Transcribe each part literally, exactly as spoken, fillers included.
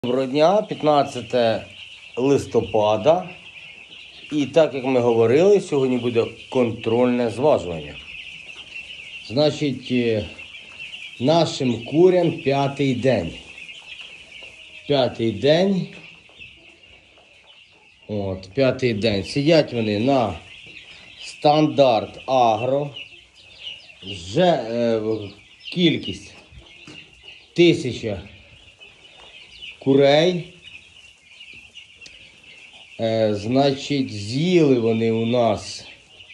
Доброго дня, п'ятнадцяте листопада. І так як ми говорили, сьогодні буде контрольне зважування. Значить, е, нашим курям п'ятий день. П'ятий день. От, п'ятий день. Сидять вони на стандарт агро. Вже е, кількість тисяча курей. Е, значить, з'їли вони у нас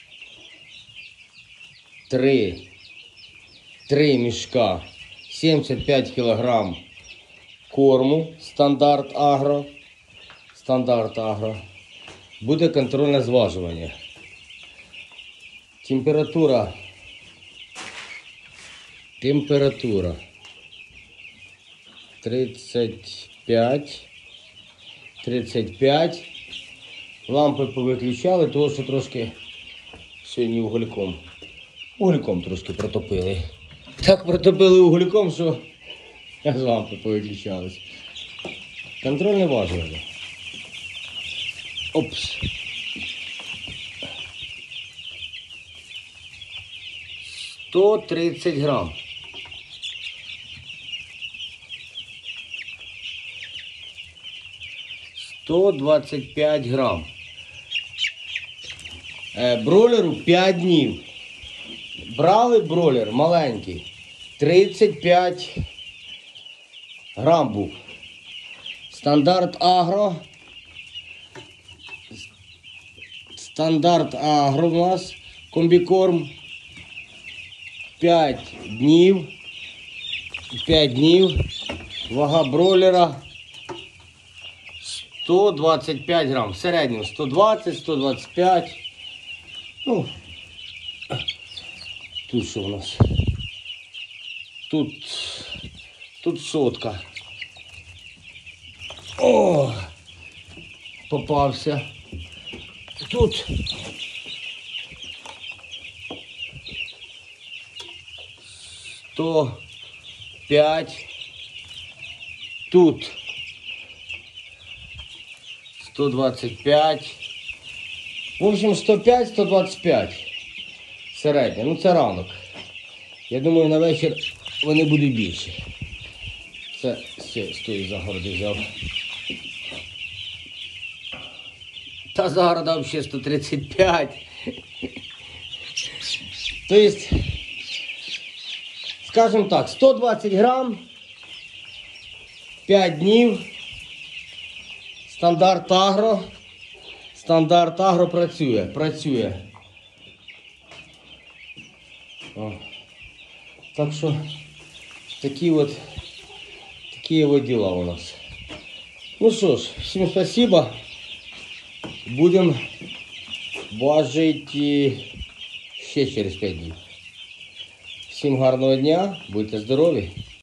три, три мішка, сімдесят п'ять кілограм корму, стандарт агро. Стандарт агро. Буде контрольне зважування. Температура. Температура. тридцять п'ять. тридцять п'ять. Лампи повиключали, тому що трошки сьогодні угольком. Угольком трошки протопили. Так протопили угольком, що аж лампи повиключались. Контрольне важування. Опс. сто тридцять грам. сто двадцять п'ять грам. Е, бройлеру п'ять днів. Брали бройлер маленький. тридцять п'ять грам був. Стандарт агро. Стандарт агро у нас. Комбікорм. п'ять днів. п'ять днів. Вага бройлера сто двадцять п'ять грам. В середньому сто двадцять - сто двадцять п'ять. Ну, тут що у нас? Тут, тут сотка. О, попався. Тут сто п'ять. Тут сто двадцять п'ять. В общем, сто п'ять - сто двадцять п'ять. Середня. Ну це ранок. Я думаю, на вечір вони будуть більші. Це з тої загороди взяв. Та загорода взагалі сто тридцять п'ять. Тобто, скажімо так, сто двадцять грам, п'ять днів. Стандарт агро. Стандарт агро працює. Працює. О. Так що такі от такі от діла у нас. Ну що ж, всім спасибо. Будемо важити ще через п'ять днів. Всім гарного дня, будьте здорові.